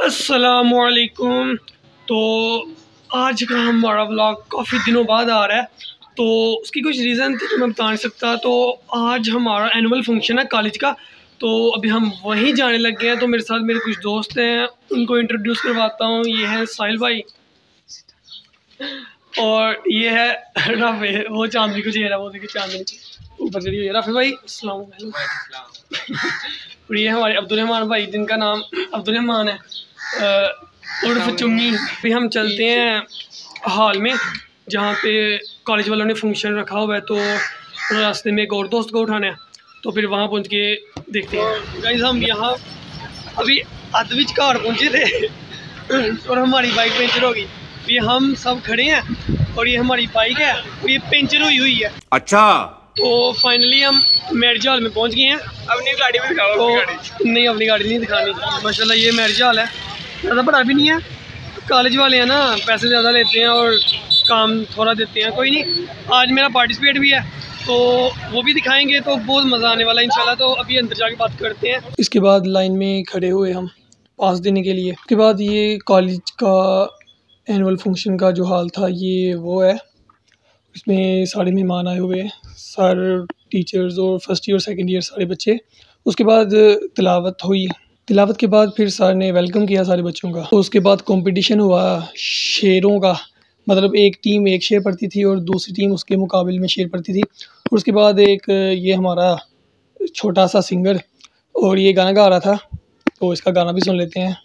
अस्सलामुअलैकुम। तो आज का हमारा व्लॉग काफ़ी दिनों बाद आ रहा है, तो उसकी कुछ रीज़न थी जो मैं बता नहीं सकता। तो आज हमारा एनुअल फंक्शन है कॉलेज का, तो अभी हम वहीं जाने लग गए हैं। तो मेरे साथ मेरे कुछ दोस्त हैं, उनको इंट्रोड्यूस करवाता हूँ। ये है साहिल भाई और ये है राफे। वो चांदनी को चेहरा, वो देखिए चांदनी ऊपर चढ़ी हुई है। राफे भाई अस्सलाम वालेकुम। और ये हमारे अब्दुल-रहमान भाई, जिनका नाम अब्दुल-रहमान है उर्फ चुम्मी। फिर हम चलते हैं हॉल में जहाँ पे कॉलेज वालों ने फंक्शन रखा हुआ है। तो रास्ते में एक और दोस्त को उठाना है, तो फिर वहाँ पहुँच के देखते हैं। गाइस हम यहाँ अभी अद्विच कार पहुँचे थे और हमारी बाइक पंचर होगी। ये हम सब खड़े हैं और ये हमारी बाइक है और ये पंचर हुई है। अच्छा, तो फाइनली हम मैरिज हॉल में पहुंच गए हैं। अपनी गाड़ी में दिखाओ। तो नहीं, अपनी गाड़ी नहीं दिखानी। माशाल्लाह ये मैरिज हॉल है, ज़्यादा बड़ा भी नहीं है। कॉलेज वाले हैं ना, पैसे ज़्यादा लेते हैं और काम थोड़ा देते हैं। कोई नहीं, आज मेरा पार्टिसिपेट भी है तो वो भी दिखाएंगे, तो बहुत मज़ा आने वाला है इंशाल्लाह। तो अभी अंदर जाके बात करते हैं। इसके बाद लाइन में खड़े हुए हम पास देने के लिए। उसके बाद ये कॉलेज का एनुअल फंक्शन का जो हाल था ये वो है। इसमें सारे मेहमान आए हुए हैं, सारे टीचर्स और फर्स्ट ईयर सेकंड ईयर सारे बच्चे। उसके बाद तिलावत हुई। तिलावत के बाद फिर सर ने वेलकम किया सारे बच्चों का। तो उसके बाद कंपटीशन हुआ शेरों का, मतलब एक टीम एक शेर पढ़ती थी और दूसरी टीम उसके मुकाबले में शेर पढ़ती थी। और उसके बाद एक ये हमारा छोटा सा सिंगर और ये गाना गा रहा था, तो इसका गाना भी सुन लेते हैं।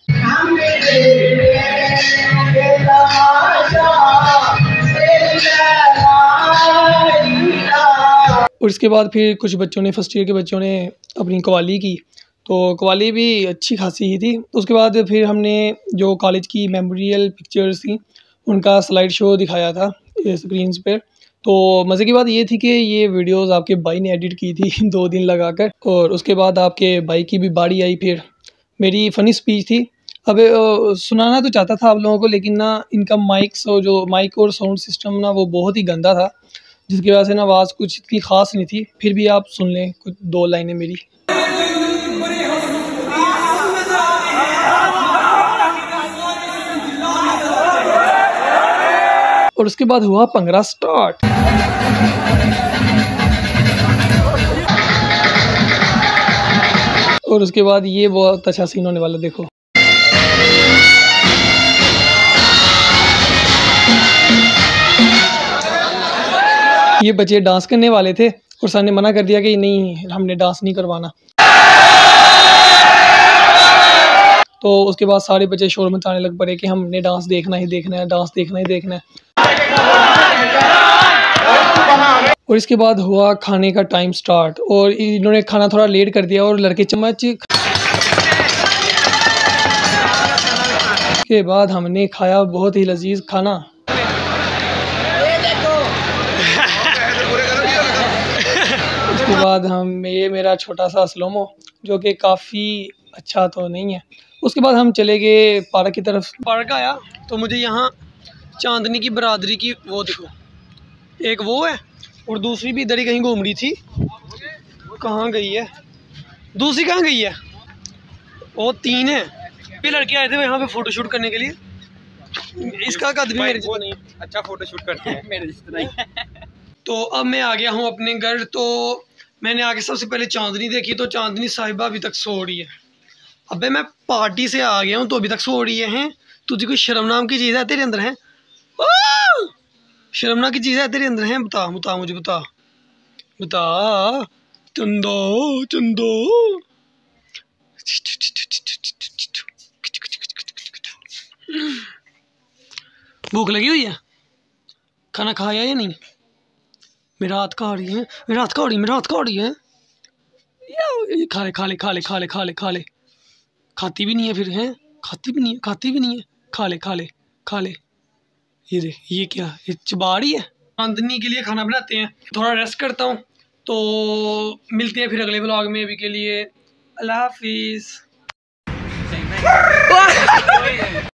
और इसके बाद फिर कुछ बच्चों ने, फर्स्ट ईयर के बच्चों ने अपनी कवाली की, तो कवाली भी अच्छी खासी ही थी। उसके बाद फिर हमने जो कॉलेज की मेमोरियल पिक्चर्स थी उनका स्लाइड शो दिखाया था स्क्रीन्स पर। तो मज़े की बात ये थी कि ये वीडियोस आपके भाई ने एडिट की थी 2 दिन लगाकर। और उसके बाद आपके भाई की भी बारी आई। फिर मेरी फ़नी स्पीच थी। अब सुनाना तो चाहता था आप लोगों को, लेकिन ना इनका माइक और साउंड सिस्टम ना वो बहुत ही गंदा था, जिसकी वजह से ना आवाज़ कुछ इतनी ख़ास नहीं थी। फिर भी आप सुन लें कुछ 2 लाइनें मेरी। और उसके बाद हुआ पंगरा स्टार्ट। और उसके बाद ये बहुत अच्छा सीन होने वाला, देखो। ये बच्चे डांस करने वाले थे और सर ने मना कर दिया कि नहीं, हमने डांस नहीं करवाना। तो उसके बाद सारे बच्चे शोर मचाने लग पड़े कि हमने डांस देखना ही देखना है, डांस देखना ही देखना है। और इसके बाद हुआ खाने का टाइम स्टार्ट और इन्होंने खाना थोड़ा लेट कर दिया और लड़के चम्मच के बाद हमने खाया बहुत ही लजीज खाना। उसके बाद ये मेरा छोटा सा स्लोमो, जो कि काफ़ी अच्छा तो नहीं है। उसके बाद हम चले गए पार्क की तरफ। पार्क आया तो मुझे यहाँ चांदनी की बरादरी की वो देखो, एक वो है और दूसरी भी इधर ही कहीं घूम रही थी। कहाँ गई है दूसरी, कहाँ गई है? वो 3 है। ये लड़के आए थे यहाँ पे फ़ोटोशूट करने के लिए। इसका कद भी मेरे जितना नहीं, अच्छा फ़ोटोशूट करते हैं मेरे जितना ही। तो अब मैं आ गया हूँ अपने घर। तो मैंने आके सबसे पहले चांदनी देखी, तो चांदनी साहिबा अभी तक सो रही है। अबे मैं पार्टी से आ गया हूँ तो अभी तक सो रही है। तुझे कोई शर्म नाम की चीज़ है तेरे अंदर है? शर्म नाम की चीज़ है तेरे अंदर है? बता बता मुझे, बता बता। चंदो चंदो, भूख लगी हुई है? खाना खाया या नहीं? मेरा हाथ खा रही है, मेरा हाथ खा रही है, मेरा हाथ खा रही है। खा ले खा ले खा ले खा ले खा ले खा ले। खाती भी नहीं है फिर, हैं? खाती भी नहीं है, खाती भी नहीं है। खा ले खा ले खा ले। ये देख, ये क्या, ये चबा रही है। चांदनी के लिए खाना बनाते हैं, थोड़ा रेस्ट करता हूँ। तो मिलते हैं फिर अगले व्लॉग में। अभी के लिए अल्लाह हाफिज़।